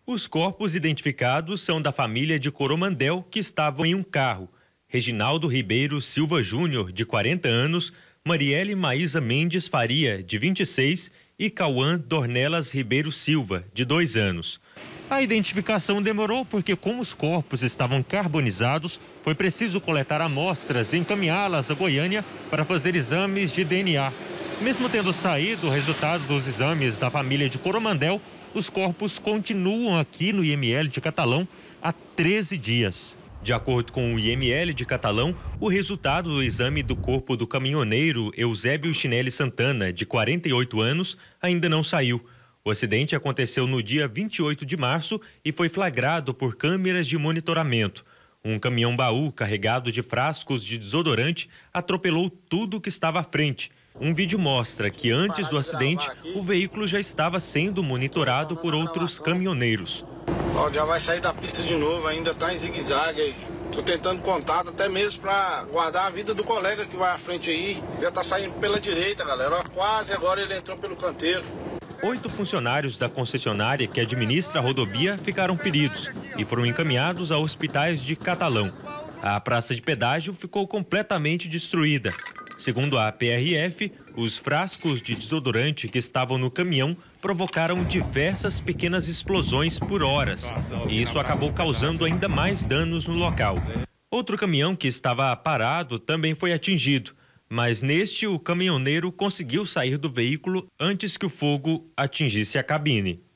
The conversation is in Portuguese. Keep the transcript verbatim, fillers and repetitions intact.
Os corpos identificados são da família de Coromandel, que estavam em um carro. Reginaldo Ribeiro Silva Júnior, de quarenta anos, Marielle Maísa Mendes Faria, de vinte e seis, e Cauã Dornelas Ribeiro Silva, de dois anos. A identificação demorou porque, como os corpos estavam carbonizados, foi preciso coletar amostras e encaminhá-las a Goiânia para fazer exames de D N A. Mesmo tendo saído o resultado dos exames da família de Coromandel, os corpos continuam aqui no I M L de Catalão há treze dias. De acordo com o I M L de Catalão, o resultado do exame do corpo do caminhoneiro Eusébio Chinelli Santana, de quarenta e oito anos, ainda não saiu. O acidente aconteceu no dia vinte e oito de março e foi flagrado por câmeras de monitoramento. Um caminhão-baú carregado de frascos de desodorante atropelou tudo que estava à frente. Um vídeo mostra que antes do acidente, o veículo já estava sendo monitorado por outros caminhoneiros. Ó, já vai sair da pista de novo, ainda está em zigue-zague aí. Tô tentando contato até mesmo para guardar a vida do colega que vai à frente aí. Já tá saindo pela direita, galera. Ó, quase agora ele entrou pelo canteiro. Oito funcionários da concessionária que administra a rodovia ficaram feridos e foram encaminhados a hospitais de Catalão. A praça de pedágio ficou completamente destruída. Segundo a P R F, os frascos de desodorante que estavam no caminhão provocaram diversas pequenas explosões por horas. E isso acabou causando ainda mais danos no local. Outro caminhão que estava parado também foi atingido, mas neste o caminhoneiro conseguiu sair do veículo antes que o fogo atingisse a cabine.